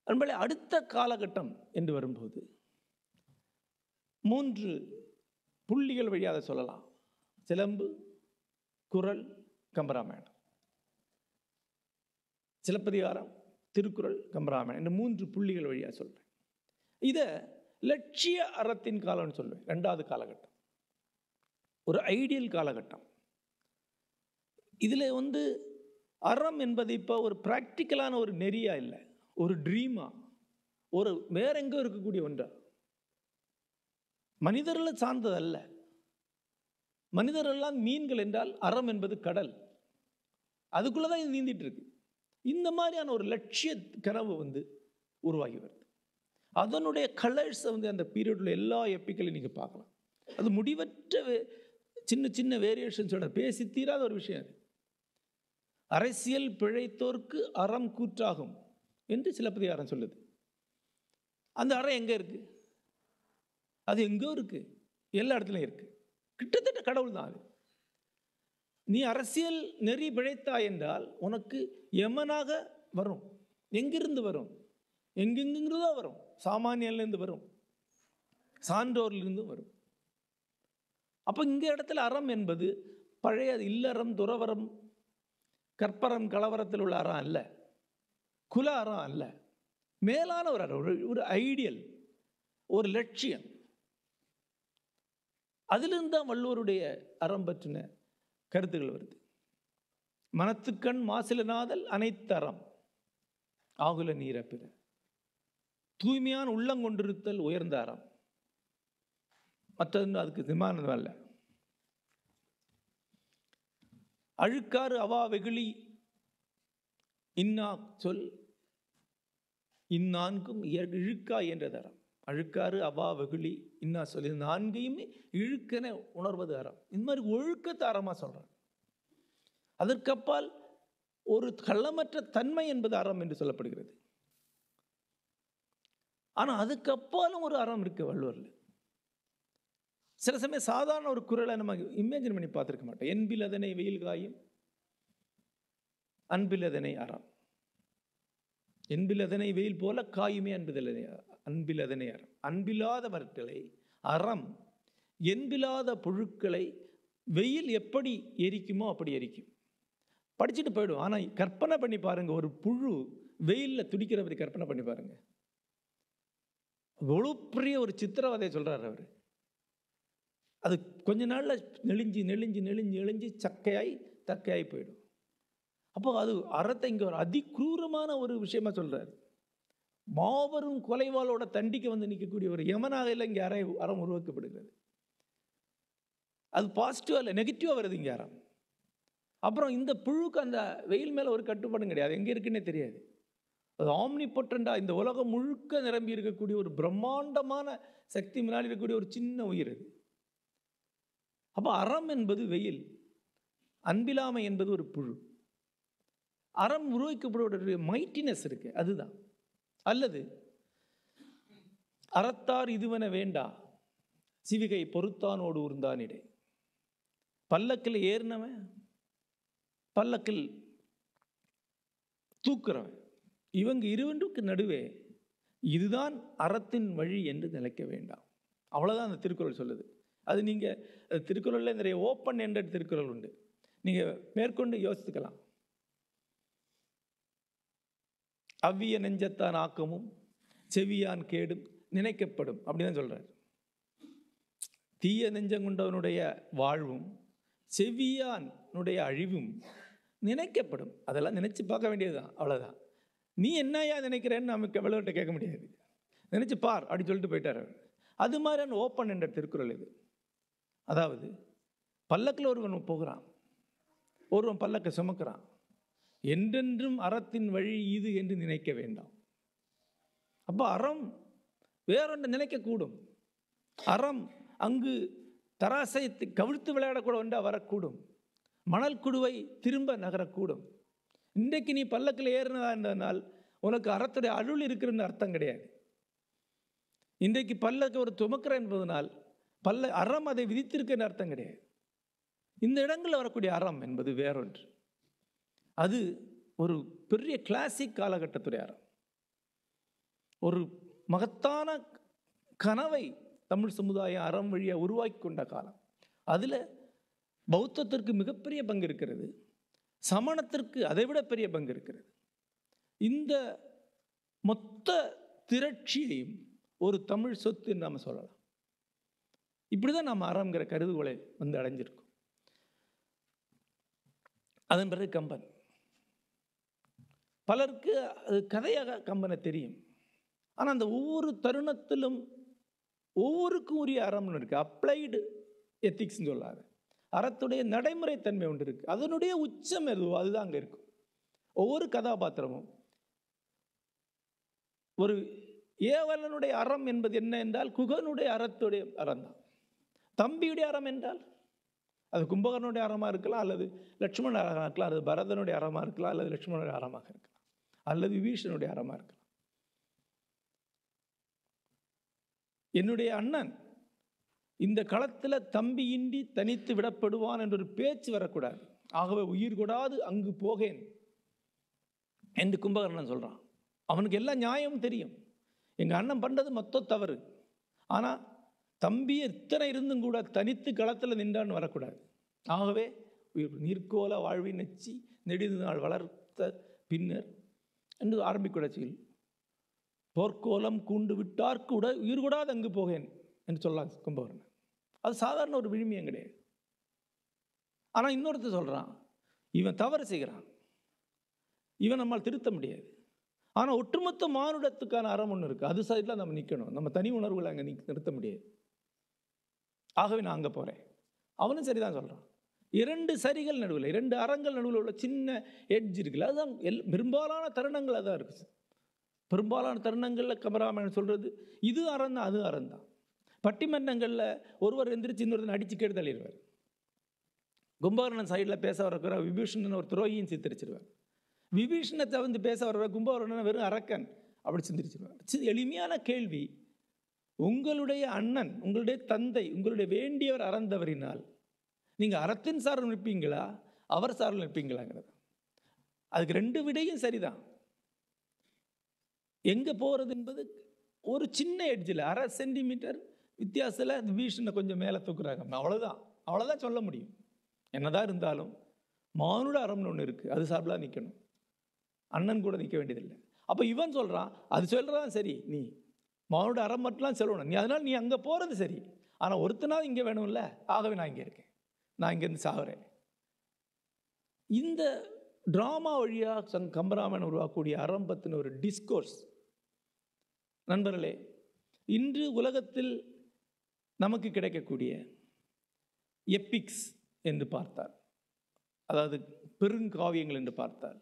அன்பளே, அடுத்த காலகட்டம் என்று வரும்போது 3 புள்ளிகள் வழியாக சொல்லலாம். சிலம்பு, குறள், கம்பராமாயணம். சிலப்பதிகாரம், திருக்குறள், கம்பராமாயணம் இந்த 3 புள்ளிகள் வழியாக சொல்றேன். இதை லட்சிய அறத்தின் காலம்னு சொல்லுவேன். 2வது காலகட்டம், ஒரு ஐடியல் காலகட்டம். இதில் அறம் என்பது இப்போ ஒரு ப்ராக்டிக்கலான ஒரு நெறியா இல்லை, ஒரு ட்ரீமா, ஒரு வேற எங்கோ இருக்கக்கூடிய ஒன்றா. மனிதர்களை சார்ந்தது அல்ல. மனிதரெல்லாம் மீன்கள் என்றால் அறம் என்பது கடல், அதுக்குள்ளதான் இது நீந்திட்டு இருக்கு. இந்த மாதிரியான ஒரு லட்சிய கனவு உருவாகி வருது. அதனுடைய கலர்ஸை அந்த பீரியட்ல எல்லா எப்பிக்களையும் நீங்க பார்க்கலாம். அது முடிவற்ற சின்ன சின்ன வேரியேஷன்ஸோட பேசி தீராத ஒரு விஷயம். அது அரசியல் பிழைத்தோர்க்கு அறம் கூற்றாகும் என்று சிலப்பதிகாரம் சொல்லுது. அந்த அறம் எங்க இருக்கு? அது எங்கோ இருக்கு, எல்லா இடத்துலையும் இருக்கு. கிட்டத்தட்ட கடவுள் தான் அது. நீ அரசியல் நெறி பிழைத்தாய் என்றால் உனக்கு யமனாக வரும். எங்கிருந்து வரும்? எங்கெங்கிருந்தோ வரும். சாமானியிலிருந்து வரும், சான்றோர்லிருந்து வரும். அப்போ இங்க இடத்துல அறம் என்பது பழைய இல்லறம், துறவரம், கற்பரம், கலவரத்தில் உள்ள அறம் அல்ல, குல அறம் அல்ல, மேலான ஒரு அறம், ஒரு ஐடியல், ஒரு லட்சியம். அதிலிருந்து தான் வள்ளுவருடைய அறம் பற்றின கருத்துக்கள் வருது. மனத்துக்கண் மாசிலனாதல் அனைத்து அறம் ஆகுல நீர பிற, தூய்மையான உள்ளங்கொண்டிருத்தல் உயர்ந்த அறம். மற்றது அதுக்கு விமானம் அல்ல. அழுக்காறு அவா வெகுளி இன்னா சொல் இந்நான்கும் இழுக்கா என்ற தரம். அழுக்காறு அவா வெகுளி இன்னா சொல், இது 4ஐயும் இழுக்கென உணர்வது அறம். இந்த மாதிரி ஒழுக்கத்தை அறமா சொல்றாங்க. அதற்கப்பால் ஒரு கள்ளமற்ற தன்மை என்பது அறம் என்று சொல்லப்படுகிறது. ஆனா அதுக்கப்பாலும் ஒரு அறம் இருக்கு வள்ளுவர்ல. சில சமயம் சாதாரண ஒரு குறளை நம்ம இமேஜின் பண்ணி பார்த்திருக்க மாட்டோம். என்பில் அதனை வெயில் காயும், அன்பில் அதனை அறம். என்பில் அதனை வெயில் போல காயுமே அன்பில் அதனை அறம். அன்பில்லாதவர்களை அறம், என்பில்லாத புழுக்களை வெயில் எப்படி எரிக்குமோ அப்படி எரிக்கும். படிச்சுட்டு போயிடும். ஆனா கற்பனை பண்ணி பாருங்க, ஒரு புழு வெயில்ல துடிக்கிறவரை கற்பனை பண்ணி பாருங்க. எவ்வளவு பெரிய ஒரு சித்திரவதையை சொல்றாரு அவரு. அது கொஞ்ச நாள்ல நெளிஞ்சு நெளிஞ்சு நெளிஞ்சு நெளிஞ்சு சக்கையாய் தக்கையாய் போயிடும். அப்போ அது அறத்தை இங்க ஒரு அதிக்ரூரமான ஒரு விஷயமா சொல்றாரு. மாபெரும் கொலைவாளோட தண்டிக்க நிற்கக்கூடிய ஒரு யமனாக இல்லை இங்க அறம் உருவாக்கப்படுகிறது. அது பாசிட்டிவா இல்லை, நெகட்டிவா வருது இங்க அறம். அப்புறம் இந்த புழுக்கு அந்த வெயில் மேல ஒரு கட்டுப்பாடும் கிடையாது, எங்க இருக்குன்னே தெரியாது. அது ஆம்னிபொட்டண்டா, இந்த உலகம் முழுக்க நிரம்பி இருக்கக்கூடிய ஒரு பிரம்மாண்டமான சக்தி முன்னாடி இருக்கக்கூடிய ஒரு சின்ன உயிர் அது. அப்போ அறம் என்பது வெயில், அன்பிலாமை என்பது ஒரு புழு. அறம் உருவாக்கப்படுவதற்கு மைட்டினஸ் இருக்கு, அதுதான். அல்லது அறத்தார் இதுவென வேண்டா சிவிகை பொறுத்தானோடு ஊர்ந்தானிடை. பல்லக்கில் ஏறினவன், பல்லக்கில் தூக்குறவன், இவங்க இருவருக்கு நடுவே இதுதான் அறத்தின் வழி என்று நினைக்க வேண்டாம். அவ்வளவுதான் அந்த திருக்குறள் சொல்லுது. அது நீங்க திருக்குறள்ல நிறைய ஓப்பன் எண்டட் திருக்குறள் உண்டு, நீங்க மேற்கொண்டு யோசித்துக்கலாம். அவ்விய நெஞ்சத்தான் ஆக்கமும் செவியான் கேடும் நினைக்கப்படும் அப்படிதான் சொல்றாரு. தீய நெஞ்சம் கொண்டவனுடைய வாழ்வும் செவியானுடைய அழிவும் நினைக்கப்படும். அதெல்லாம் நினைச்சு பார்க்க வேண்டியதுதான், அவ்வளவுதான். நீ என்னையா நினைக்கிறேன்னு நமக்கு எவ்வளோட்ட கேட்க முடியாது, நினைச்சு பார் அப்படின்னு சொல்லிட்டு போயிட்டார். அது மாதிரியான ஓப்பன் என்ற திருக்குறள் இது. அதாவது பல்லக்கில் ஒருவன் போகிறான், ஒருவன் பல்லக்கை சுமக்கிறான். என்றென்றும் அறத்தின் வழி இது என்று நினைக்க வேண்டாம். அப்போ அறம் வேறொன்று நினைக்கக்கூடும். அறம் அங்கு தராசை கவிழ்த்து விளையாடக்கூட ஒன்றா வரக்கூடும். மணல் குடுவை திரும்ப நகரக்கூடும். இன்றைக்கு நீ பல்லக்கில் ஏறினதா என்றனால் உனக்கு அறத்துடைய அருள் இருக்குன்னு அர்த்தம் கிடையாது. இன்றைக்கு பல்லக்கு ஒரு துமக்கிற என்பதனால் அறம் அதை விதித்திருக்குன்னு அர்த்தம் கிடையாது. இந்த இடங்களில் வரக்கூடிய அறம் என்பது வேறொன்று. அது ஒரு பெரிய கிளாசிக் காலகட்டத்துடைய அறம். ஒரு மகத்தான கனவை தமிழ் சமுதாயம் அறம் வழியாக உருவாக்கி கொண்ட காலம். அதில் பௌத்தத்திற்கு மிகப்பெரிய பங்கு இருக்கிறது, சமணத்திற்கு அதைவிட பெரிய பங்கு இருக்கிறது. இந்த மொத்த திரட்சியையும் ஒரு தமிழ் சொத்து என்று நாம் சொல்லலாம். இப்படிதான் நாம் அறங்கிற கருதுகோளை அடைஞ்சிருக்கோம். அதன் பிறகு கம்பன். பலருக்கு அது கதையாக கம்பனை தெரியும். ஆனால் அந்த ஒவ்வொரு தருணத்திலும் ஒவ்வொருக்கும் உரிய அறம்னு இருக்கு. அப்ளைடு எத்திக்ஸ் சொல்லாது, அறத்துடைய நடைமுறைத்தன்மை ஒன்று இருக்கு. அதனுடைய உச்சம் எதுவோ அதுதான் அங்கே இருக்கும். ஒவ்வொரு கதாபாத்திரமும் ஒரு ஏவலனுடைய அறம் என்பது என்ன என்றால் குகனுடைய அறத்துடைய அறம் தான். தம்பியுடைய அறம் என்றால் அது கும்பகர்ணனுடைய அறமாக இருக்கலாம், அல்லது லட்சுமணன் அறமாக இருக்கலாம், அல்லது பரதனுடைய அறமாக இருக்கலாம், அல்லது லட்சுமணனுடைய அறமாக இருக்கலாம், அல்லது விபீஷனுடைய அறமாக இருக்கலாம். என்னுடைய அண்ணன் இந்த களத்தில் தம்பியின்றி தனித்து விடப்படுவான் என்ற ஒரு பேச்சு வரக்கூடாது. ஆகவே உயிர் கொடாது அங்கு போகேன் என்று கும்பகர்ணன் சொல்றான். அவனுக்கு எல்லா நியாயமும் தெரியும். எங்க அண்ணன் பண்றது மொத்த தவறு. ஆனா தம்பி எத்தனை இருந்தும் கூட தனித்து களத்தில் நின்றான்னு வரக்கூடாது. ஆகவே நீர்கோல வாழ்வை நெச்சி நெடிது நாள் வளர்த்த பின்னர் என்று ஆரம்பிக்கூடாச்சிகள் போர்க்கோலம் கூண்டு விட்டார்க்கு உயிர் கூடாது அங்கு போகேன் என்று சொல்லலாம் கும்பகர்ணன். அது சாதாரண ஒரு விழுமியம் கிடையாது. ஆனால் இன்னொருத்தர் சொல்கிறான், இவன் தவறு செய்கிறான், இவன் நம்மால் திருத்த முடியாது. ஆனால் ஒட்டுமொத்த மானுடத்துக்கான அறம் ஒன்று இருக்குது, அது சைடில் நம்ம நிற்கணும். நம்ம தனி உணர்வுகளை அங்கே நிறுத்த முடியாது. ஆகவே நான் அங்கே போகிறேன். அவனும் சரிதான் சொல்கிறான். இரண்டு சரிகள் நடுவில், இரண்டு அறங்கள் நடுவில் உள்ள சின்ன எட்ஜ் இருக்குல்ல, அதுதான் பெரும்பாலான தருணங்கள் அதான் இருக்குது. பெரும்பாலான தருணங்களில் கம்பராமாயணம் சொல்கிறது இது அறம் தான், அது அறம் தான். பட்டிமன்றங்களில் ஒருவர் எந்திரிச்சு இன்னொருத்தன் அடித்து கேட்டு தள்ளிடுவார். கும்பகர்ணன் சைடில் பேச வரக்கிற விபீஷணன் ஒரு துரோகியும் சித்தரிச்சிருவார். விபீஷணத்தை வந்து பேச வர கும்பகர்ணன் வெறும் அரக்கன் அப்படி சிந்திரிச்சிருவார். எளிமையான கேள்வி, உங்களுடைய அண்ணன், உங்களுடைய தந்தை, உங்களுடைய வேண்டியவர் அறந்தவரினால் நீங்கள் அறத்தின் சார்பில் நிற்பீங்களா, அவர் சார்பில் நிற்பீங்களாங்கிறது. அதுக்கு ரெண்டு விடையும் சரிதான். எங்கே போகிறது என்பது ஒரு சின்ன எட்ஜில், 1/2 சென்டிமீட்டர் வித்தியாசத்தில் விபீஷணனை கொஞ்சம் மேலே தூக்குறாங்க. அவ்வளோதான் சொல்ல முடியும். என்னதான் இருந்தாலும் மானுட அறம்னு ஒன்று இருக்குது, அது சார்பில் நிற்கணும். அண்ணன் கூட நிற்க வேண்டியதில்லை. அப்போ இவன் சொல்கிறான், அது சொல்கிறதான் சரி, நீ மானுட அறம் மட்டும்லாம் சொல்லணும், நீ அதனால் நீ அங்கே போகிறது சரி, ஆனால் ஒருத்தனாவது இங்கே வேணும்ல, ஆகவே நான் இங்கே இருக்கேன், நான் இங்கேருந்து சாகுறேன். இந்த ட்ராமா வழியாக கம்பராமாயணம் உருவாக்கக்கூடிய அறம் பற்றின ஒரு டிஸ்கோர்ஸ். நண்பர்களே, இன்று உலகத்தில் நமக்கு கிடைக்கக்கூடிய எப்பிக்ஸ் என்று பார்த்தால், அதாவது பெருங்காவியங்கள் என்று பார்த்தால்,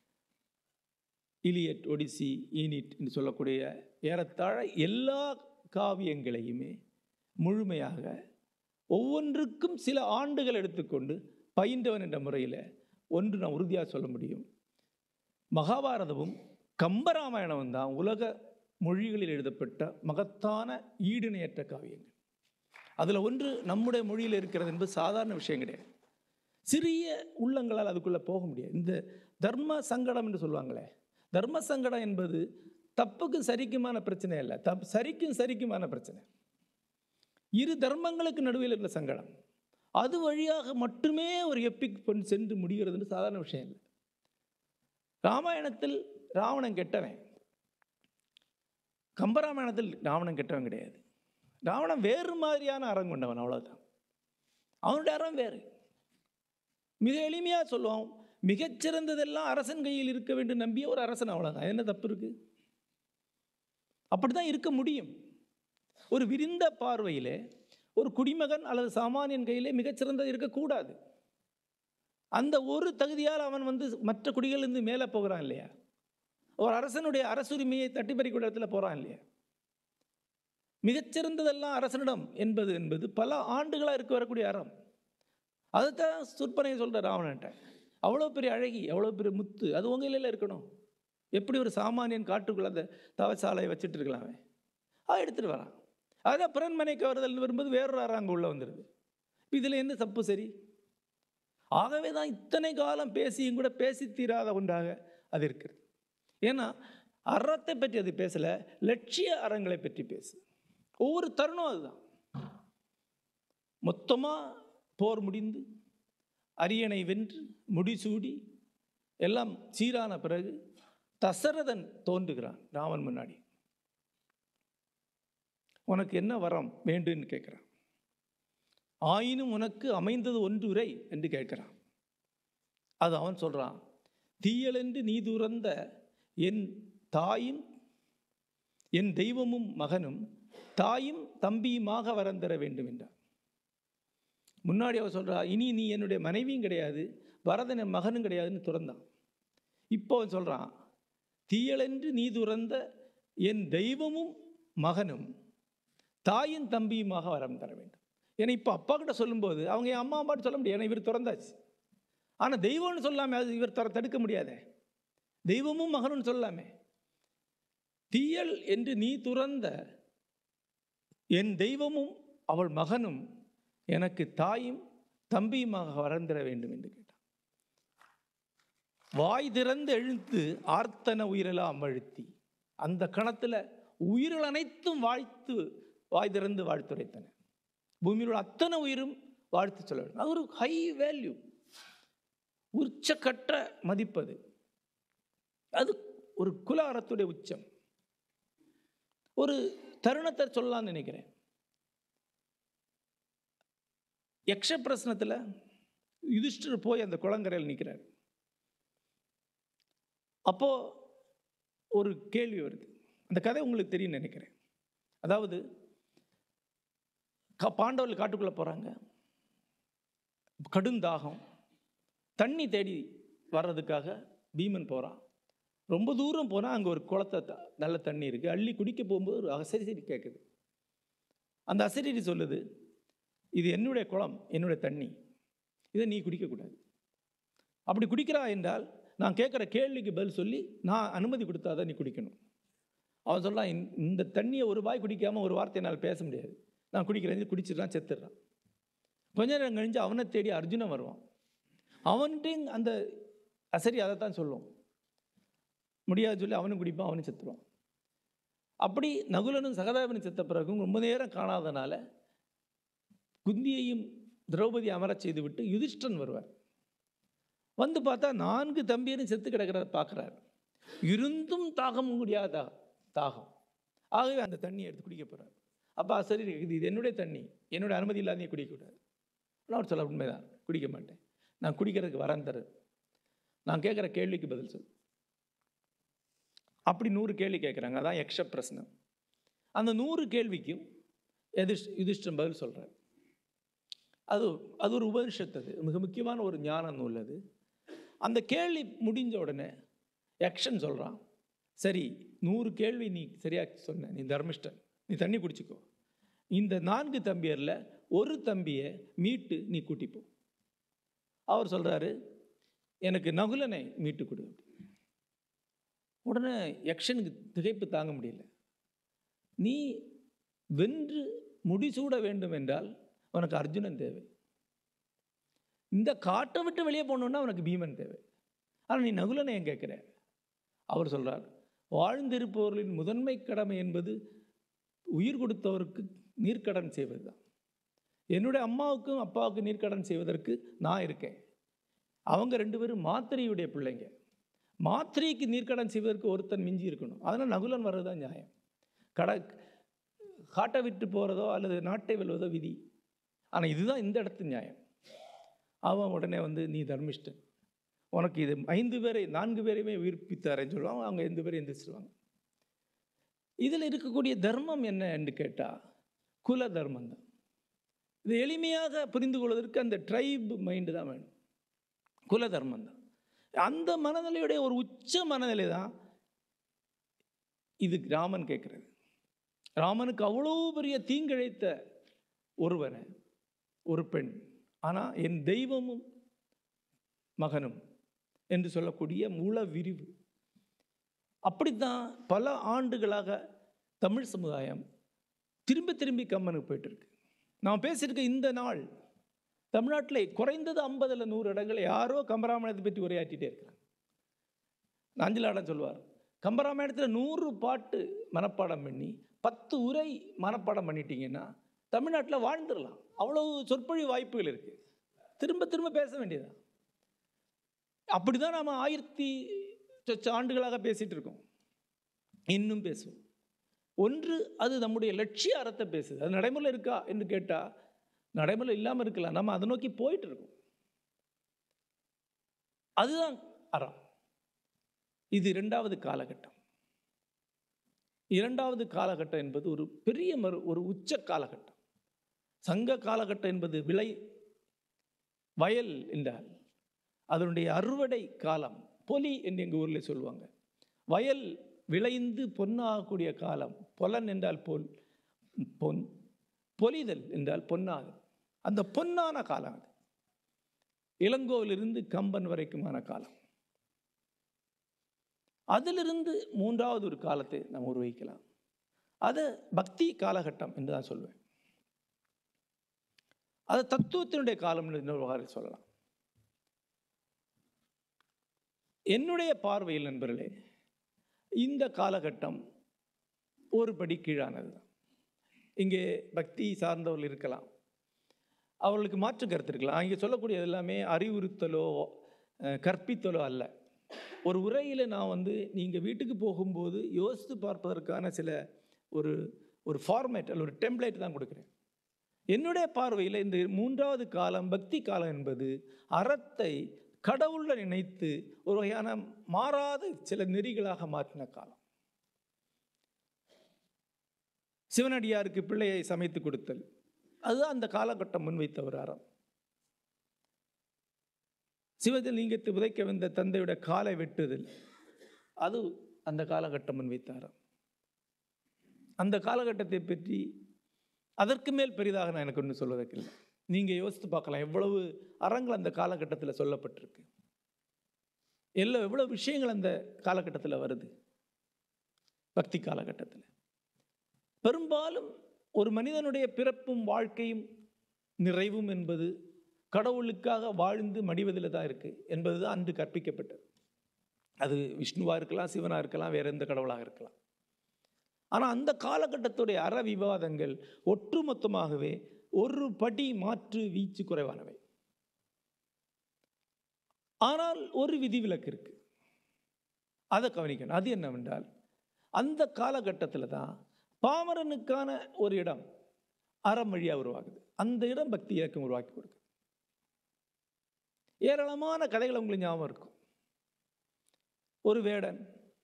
இலியட், ஒடிசி, ஈனிட் என்று சொல்லக்கூடிய ஏறத்தாழ எல்லா காவியங்களையுமே முழுமையாக ஒவ்வொன்றுக்கும் சில ஆண்டுகள் எடுத்துக்கொண்டு பயின்றவன் என்ற முறையில் ஒன்று நான் உறுதியாக சொல்ல முடியும், மகாபாரதமும் கம்பராமாயணமும் தான் உலக மொழிகளில் எழுதப்பட்ட மகத்தான ஈடுணையற்ற காவியங்கள். அதில் ஒன்று நம்முடைய மொழியில் இருக்கிறது என்பது சாதாரண விஷயம் கிடையாது. சிறிய உள்ளங்களால் அதுக்குள்ளே போக முடியாது. இந்த தர்ம சங்கடம் என்று சொல்லுவாங்களே, தர்ம சங்கடம் என்பது தப்புக்கும் சரிக்குமான பிரச்சனை இல்லை, சரிக்குமான பிரச்சனை. இரு தர்மங்களுக்கு நடுவில் இருக்கிற சங்கடம், அது வழியாக மட்டுமே ஒரு எப்பிக் சென்று முடிகிறதுன்னு சாதாரண விஷயம் இல்லை. ராமாயணத்தில் ராவணன் கெட்டவன், கம்பராமாயணத்தில் ராவணன் கெட்டவன் கிடையாது. ராவணன் வேறு மாதிரியான அறம் கொண்டவன், அவ்வளோதான். அவனுடைய அறம் வேறு. மிக எளிமையாக சொல்லுவான், மிகச்சிறந்ததெல்லாம் அரசன் கையில் இருக்க வேண்டும் நம்பிய ஒரு அரசன், அவ்வளோதான். என்ன தப்பு இருக்கு? அப்படிதான் இருக்க முடியும். ஒரு விரிந்த பார்வையிலே ஒரு குடிமகன் அல்லது சாமானியன் கையிலே மிகச்சிறந்தது இருக்கக்கூடாது. அந்த ஒரு தகுதியால் அவன் மற்ற குடிகளிலிருந்து மேலே போகிறான் இல்லையா? ஒரு அரசனுடைய அரசுரிமையை தட்டி பறிக்கூடிய இடத்துல போகிறான் இல்லையா? மிகச்சிறந்ததெல்லாம் அரசனிடம் என்பது பல ஆண்டுகளாக இருக்க வரக்கூடிய அறம். அதுதான் சுற்பனை சொல்கிற ராவணன்ட்ட. அவ்வளோ பெரிய அழகி, அவ்வளோ பெரிய முத்து, அது உங்க இல்லையில் இருக்கணும். எப்படி ஒரு சாமானியன் காட்டுக்குள்ள அந்த தவசாலையை வச்சுட்டு இருக்கலாமே, அதை எடுத்துகிட்டு வரான். அதுதான் பிறன்மனைக்கு வருதல் வரும்போது வேறொரு அறம் அங்கே உள்ள வந்துடுது. இதில் என்ன தப்பு சரி? ஆகவே தான் இத்தனை காலம் பேசியும் கூட பேசி தீராத ஒன்றாக அது இருக்கிறது. ஏன்னா அறத்தை பற்றி அது பேசல, லட்சிய அறங்களை பற்றி பேசு. ஒவ்வொரு தருணம் அதுதான். மொத்தமாக போர் முடிந்து அரியணை வென்று முடிசூடி எல்லாம் சீரான பிறகு தசரதன் தோன்றுகிறான் ராமன் முன்னாடி. உனக்கு என்ன வரம் வேண்டுன்னு கேட்குறான். ஆயினும் உனக்கு அமைந்தது ஒன்றுரை என்று கேட்கிறான். அது அவன் சொல்றான், தீயலென்று நீ துறந்த என் தாயும் என் தெய்வமும் மகனும் தாயும் தம்பியுமாக வரம் தர வேண்டும் என்றார். முன்னாடி அவன் சொல்றா, இனி நீ என்னுடைய மனைவியும் கிடையாது, பரதன் என் மகனும் கிடையாதுன்னு துறந்தான். இப்போ அவன் சொல்றான், தீயலென்று நீ துறந்த என் தெய்வமும் மகனும் தாயும் தம்பியுமாக வரம் தர வேண்டும். ஏன்னா இப்போ அப்பா கிட்ட சொல்லும்போது அவங்க என் அம்மா அப்பாட்டு சொல்ல முடியாது, ஏன்னா இவர் திறந்தாச்சு. ஆனால் தெய்வம்னு சொல்லாமே, அது இவர் தடுக்க முடியாதே. தெய்வமும் மகனும் சொல்லாமே. தீயல் என்று நீ துறந்த என் தெய்வமும் அவள் மகனும் எனக்கு தாயும் தம்பியுமாக வரம் தர வேண்டும் என்று கேட்டான். வாய் திறந்து எழுந்து ஆர்த்தன உயிரெல்லாம் அழுத்தி, அந்த கணத்தில் உயிர்கள் அனைத்தும் வாழ்த்து வாய் திறந்து வாழ்த்துரைத்தன. பூமியில் உள்ள அத்தனை உயிரும் வாழ்த்து சொல்ல வேண்டும். அது ஒரு ஹை வேல்யூ, உச்சக்கட்ட மதிப்பது. அது ஒரு குல அறத்துடைய உச்சம். ஒரு தருணத்தை சொல்லலாம்னு நினைக்கிறேன். யக்ஷ பிரஸ்னத்தில் யுதிஷ்டர் போய் அந்த குளங்கரையில் நிற்கிறார். அப்போ ஒரு கேள்வி வருது. அந்த கதை உங்களுக்கு தெரியும் நினைக்கிறேன். அதாவது பாண்டவர்கள் காட்டுக்குள்ளே போகிறாங்க, கடும் தாகம், தண்ணி தேடி வர்றதுக்காக பீமன் போகிறான். ரொம்ப தூரம் போனால் அங்கே ஒரு குளத்தை நல்ல தண்ணி இருக்குது, அள்ளி குடிக்க போகும்போது ஒரு அசரீரி கேட்குது. அந்த அசரீரி சொல்லுது, இது என்னுடைய குளம், என்னுடைய தண்ணி, இதை நீ குடிக்கக்கூடாது. அப்படி குடிக்கிறா என்றால் நான் கேட்குற கேள்விக்கு பதில் சொல்லி நான் அனுமதி கொடுத்தாதான் நீ குடிக்கணும். அவன் சொல்கிறான், இந்த தண்ணியை ஒரு வாய் குடிக்காமல் ஒரு வார்த்தை என்னால் பேச முடியாது, நான் குடிக்கிறேன், குடிச்சிடறான், செத்துடுறான். கொஞ்ச நேரம் கழிஞ்சு அவனை தேடி அர்ஜுனன் வருவான். அவன்கிட்டையும் அந்த அசரி அதை தான் சொல்லுவோம், முடியாது சொல்லி அவனும் குடிப்பான், அவனும் செத்துருவான். அப்படி நகுலனும் சகதாபனும் செத்த பிறகும் ரொம்ப நேரம் காணாதனால குந்தியையும் திரௌபதி அமரச் செய்து விட்டு யுதிஷ்டன் வருவார். வந்து பார்த்தா 4 தம்பியரும் செத்து கிடக்கிறத பார்க்குறாரு. இருந்தும் தாகம் முடியாத தாகம். ஆகவே அந்த தண்ணியை எடுத்து குடிக்க போகிறார். அப்போ சரி, இது என்னுடைய தண்ணி, என்னுடைய அனுமதி இல்லாத குடிக்கக்கூடாது. அவர் சொல்ல, உண்மைதான், குடிக்க மாட்டேன், நான் குடிக்கிறதுக்கு வரம் தரு, நான் கேட்குற கேள்விக்கு பதில் சொல். அப்படி 100 கேள்வி கேட்குறாங்க. அதான் யக்ஷ பிரஸ்னம். அந்த 100 கேள்விக்கும் யுதிஷ்டன் பதில் சொல்கிறார். அது ஒரு உபனிஷத்து, அது மிக முக்கியமான ஒரு ஞான நூல். அது அந்த கேள்வி முடிஞ்ச உடனே யக்ஷன் சொல்கிறான், சரி 100 கேள்வி நீ சரியாக சொன்ன, நீ தர்மிஷ்டன், நீ தண்ணி குடிச்சிக்கோ. இந்த 4 தம்பியரில் ஒரு தம்பியை மீட்டு நீ கூட்டிப்போ. அவர் சொல்கிறாரு, எனக்கு நகுலனை மீட்டு கொடு. உடனே யக்ஷனுக்கு திகைப்பு தாங்க முடியல. நீ வென்று முடிசூட வேண்டும் என்றால் உனக்கு அர்ஜுனன் தேவை, இந்த காட்டை விட்டு வெளியே போகணுன்னா உனக்கு பீமன் தேவை. ஆனால் நீ நகுலனை ஏன் கேட்குற? அவர் சொல்கிறார், வாழ்ந்திருப்பவர்களின் முதன்மை கடமை என்பது உயிர் கொடுத்தவருக்கு நீர்க்கடன் செய்வது தான். என்னுடைய அம்மாவுக்கும் அப்பாவுக்கும் நீர்க்கடன் செய்வதற்கு நான் இருக்கேன். அவங்க 2 பேரும் மாத்திரையுடைய பிள்ளைங்க. மாத்திரைக்கு நீர்க்கடன் செய்வதற்கு ஒருத்தன் மிஞ்சி இருக்கணும். அதனால் நகுலன் வர்றது தான் நியாயம். காட்டை விட்டு போகிறதோ அல்லது நாட்டை வெல்வதோ விதி. ஆனால் இதுதான் இந்த இடத்து நியாயம். அவன் உடனே வந்து, நீ தர்மிஷ்டன், உனக்கு இது 4 பேரையுமே உயிர்ப்பித்தாரேன்னு சொல்லுவாங்க. அவங்க 5 பேரும் எந்திரிச்சிருவாங்க. இதில் இருக்கக்கூடிய தர்மம் என்ன என்று கேட்டால் குல தர்மம் தான். இது எளிமையாக புரிந்து கொள்வதற்கு அந்த ட்ரைப் மைண்டு தான் வேணும். குல தர்மம் தான். அந்த மனநிலையுடைய ஒரு உச்ச மனநிலை தான் இது ராமன் கேட்குறது. ராமனுக்கு அவ்வளோ பெரிய தீங்கிழைத்த ஒருவனை, ஒரு பெண், ஆனால் என் தெய்வமும் மகனும் என்று சொல்லக்கூடிய மூல விரிவு. அப்படித்தான் பல ஆண்டுகளாக தமிழ் சமுதாயம் திரும்பி திரும்பி கம்மனுக்கு போயிட்டு இருக்கு. நான் பேசியிருக்க இந்த நாள் தமிழ்நாட்டில் குறைந்தது 50 இல்லை 100 இடங்களை யாரோ கம்பராமாயணத்தை பற்றி உரையாற்றிட்டே இருக்கிறாங்க. அஞ்சலாடன் சொல்லுவார், கம்பராமாயணத்தில் 100 பாட்டு மனப்பாடம் பண்ணி 10 உரை மனப்பாடம் பண்ணிட்டீங்கன்னா தமிழ்நாட்டில் வாழ்ந்துடலாம். அவ்வளவு சொற்பொழி வாய்ப்புகள் இருக்குது. திரும்ப திரும்ப பேச வேண்டியதான். அப்படி தான் நாம் 1000 ஆண்டுகளாக பேசிகிட்டு இருக்கோம். இன்னும் பேசுவோம். ஒன்று, அது நம்முடைய லட்சிய அறத்தை பேசுது. அது நடைமுறை இருக்கா என்று கேட்டால் நடைமுறை இல்லாமல் இருக்கலாம். நம்ம அதை நோக்கி போயிட்டு இருக்கோம். அதுதான் அறம். இது 2வது காலகட்டம். 2வது காலகட்டம் என்பது ஒரு பெரிய ஒரு உச்ச காலகட்டம். சங்க காலகட்டம் என்பது வயல் என்றால் அதனுடைய அறுவடை காலம். பொலி என்று எங்கள் ஊரில் சொல்லுவாங்க. வயல் விளைந்து பொன்னாகக்கூடிய காலம். பொலன் என்றால் பொன், பொலிதல் என்றால் பொன்னாக. அந்த பொன்னான காலம் அது. இளங்கோவிலிருந்து கம்பன் வரைக்குமான காலம். அதிலிருந்து 3வது ஒரு காலத்தை நாம் உருவாக்கலாம். அது பக்தி காலகட்டம் என்று தான் சொல்வேன். அது தத்துவத்தினுடைய காலம் என்று சொல்லலாம். என்னுடைய பார்வையில் நண்பர்களே, இந்த காலகட்டம் ஒரு படி கீழானது. இங்கே பக்தி சார்ந்தவர்கள் இருக்கலாம், அவர்களுக்கு மாற்று கருத்து இருக்கலாம். இங்கே சொல்லக்கூடியது எல்லாமே அறிவுறுத்தலோ கற்பித்தலோ அல்ல. ஒரு உரையில் நான் நீங்கள் வீட்டுக்கு போகும்போது யோசித்து பார்ப்பதற்கான சில ஒரு ஃபார்மேட் அல்ல ஒரு டெம்ப்ளேட் தான் கொடுக்குறேன். என்னுடைய பார்வையில் இந்த 3வது காலம் பக்தி காலம் என்பது அறத்தை கடவுளை நினைத்து ஒரு வகையான மாறாத சில நெறிகளாக மாற்றின காலம். சிவனடியாருக்கு பிள்ளையை சமைத்து கொடுத்தல், அதுதான் அந்த காலகட்டம் முன்வைத்த ஒரு அறம். சிவலிங்கத்தை உதைக்க வந்த தந்தையோட காலை வெட்டுதல், அது அந்த காலகட்டம் முன்வைத்த அறம். அந்த காலகட்டத்தை பற்றி அதற்கு மேல் பெரிதாக நான் எனக்கு ஒன்று சொல்வதற்கு இல்லை. நீங்கள் யோசித்து பார்க்கலாம், எவ்வளவு அறங்கள் அந்த காலகட்டத்தில் சொல்லப்பட்டிருக்கு. எவ்வளவு விஷயங்கள் அந்த காலகட்டத்தில் வருது. பக்தி காலகட்டத்தில் பெரும்பாலும் ஒரு மனிதனுடைய பிறப்பும் வாழ்க்கையும் நிறைவும் என்பது கடவுளுக்காக வாழ்ந்து மடிவதில் தான் இருக்குது என்பது தான் அன்று கற்பிக்கப்பட்டது. அது விஷ்ணுவாக இருக்கலாம், சிவனாக இருக்கலாம், வேறு எந்த கடவுளாக இருக்கலாம். ஆனால் அந்த காலகட்டத்துடைய அற விவாதங்கள் ஒட்டுமொத்தமாகவே ஒரு படி மாற்று வீச்சு குறைவானவை. ஆனால் ஒரு விதிவிலக்கு இருக்கு, அதை கவனிக்கணும். அது என்னவென்றால், அந்த காலகட்டத்தில் தான் பாமரனுக்கான ஒரு இடம் அறம் வழியாக உருவாகுது. அந்த இடம் பக்தி இயக்கம் உருவாக்கி கொடுக்குது. ஏராளமான கதைகள் உங்களுக்கு ஞாபகம் இருக்கும். ஒரு வேடன்,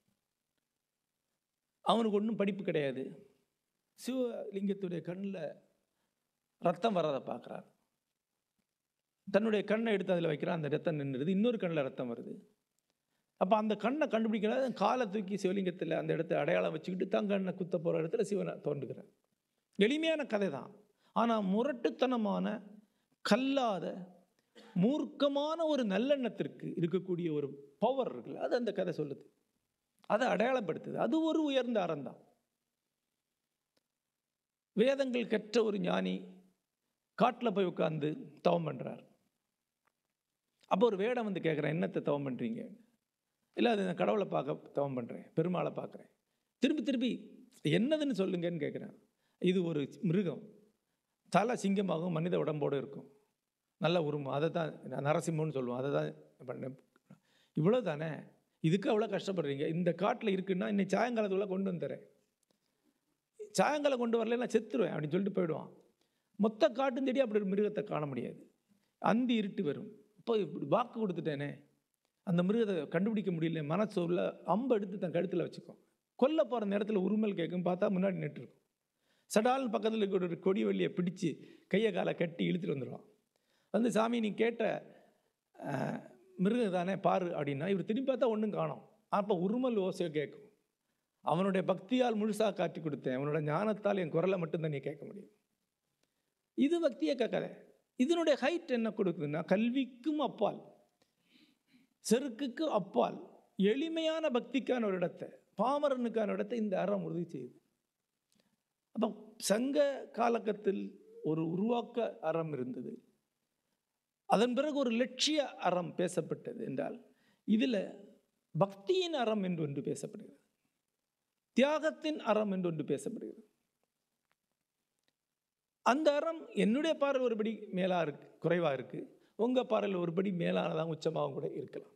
அவனுக்கு ஒன்றும் படிப்பு கிடையாது. சிவலிங்கத்துடைய கண்ணில் ரத்தம் வராத பார்க்குறார். தன்னுடைய கண்ணை எடுத்து அதில் வைக்கிறான், அந்த ரத்தம் நின்றுது. இன்னொரு கண்ணில் ரத்தம் வருது. அப்போ அந்த கண்ணை கண்டுபிடிக்கிறார். காலை தூக்கி சிவலிங்கத்தில் அந்த இடத்த அடையாளம் வச்சுக்கிட்டு தங்கண்ணை குத்த போகிற இடத்துல சிவனை தோன்றுகிறார். எளிமையான கதை தான். ஆனால் முரட்டுத்தனமான, கல்லாத, மூர்க்கமான ஒரு நல்லெண்ணத்திற்கு இருக்கக்கூடிய ஒரு பவர் இருக்குல்ல, அது அந்த கதை சொல்லுது. அதை அடையாளப்படுத்துது. அது ஒரு உயர்ந்த அறந்தான். வேதங்கள் கற்ற ஒரு ஞானி காட்டில் போய் உட்கார்ந்து தவம் பண்ணுறார். அப்போ ஒரு வேடம் கேட்குறேன், என்னத்தை தவம் பண்ணுறீங்க? இல்லை, அது நான் கடவுளை பார்க்க தவம் பண்ணுறேன், பெருமாளை பார்க்குறேன். திருப்பி என்னதுன்னு சொல்லுங்கன்னு கேட்குறேன். இது ஒரு மிருகம், தலை சிங்கமாகவும் மனித உடம்போடு இருக்கும், நல்ல உருவம், அதை தான் நரசிம்மன்னு சொல்லுவோம், அதை தான் பண்ணேன். இவ்வளோ தானே, இதுக்கு அவ்வளோ கஷ்டப்படுறீங்க? இந்த காட்டில் இருக்குன்னா இன்னைக்கு சாயங்காலத்துக்குள்ளே கொண்டு வந்துடுறேன், சாயங்காலம் கொண்டு வரல நான் செத்துருவேன் அப்படின்னு சொல்லிட்டு போயிடுவான். மொத்த காட்டும் தேடி அப்படி ஒரு மிருகத்தை காண முடியாது. அந்தி இருட்டு வரும். இப்போ இப்படி வாக்கு கொடுத்துட்டேனே, அந்த மிருகத்தை கண்டுபிடிக்க முடியல, மனசு உள்ள அம்பு எடுத்து தன் கழுத்தில் வச்சுக்கும். கொல்ல போகிற நேரத்தில் உருமல் கேட்கும், பார்த்தா முன்னாடி நின்றுருக்கும். சடால்னு பக்கத்தில் இருக்கிற ஒரு கொடி வள்ளியை பிடிச்சி கையை காலை கட்டி இழுத்துட்டு வந்துடுவான். சாமி நீ கேட்ட மிருகம் தானே பாரு அப்படின்னா, இவர் திரும்பி பார்த்தா ஒன்றும் காணோம். அப்போ உருமல் ஓசையை கேட்கும். அவனுடைய பக்தியால் முழுசாக காட்டி கொடுத்தேன், அவனோட ஞானத்தால் என் குரலை மட்டும்தான் நீ கேட்க முடியும். இது பக்தியை கதை. இதனுடைய ஹைட் என்ன கொடுக்குதுன்னா, கல்விக்கும் அப்பால், செருக்குக்கு அப்பால் எளிமையான பக்திக்கான ஒரு இடத்தை, பாமரனுக்கான இடத்தை இந்த அறம் உறுதி செய்யுது. அப்போ சங்க காலகட்டத்தில் ஒரு உருவாக்க அறம் இருந்தது. அதன் பிறகு ஒரு லட்சிய அறம் பேசப்பட்டது என்றால், இதில் பக்தியின் அறம் என்று ஒன்று பேசப்படுகிறது. தியாகத்தின் அறம் என்று ஒன்று பேசப்படுகிறது. அந்த அறம் என்னுடைய பார்வையில் ஒருபடி மேலா இருக்கு, குறைவா இருக்கு. உங்க பார்வையில் ஒருபடி மேலானதாக உச்சமாகவும் கூட இருக்கலாம்.